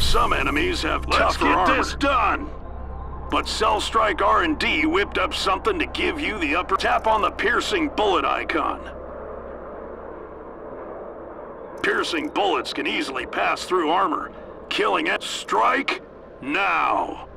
Some enemies have tougher armor. Let's get this done! But Cell Strike R&D whipped up something to give you the upper... Tap on the piercing bullet icon. Piercing bullets can easily pass through armor, killing it. Strike now!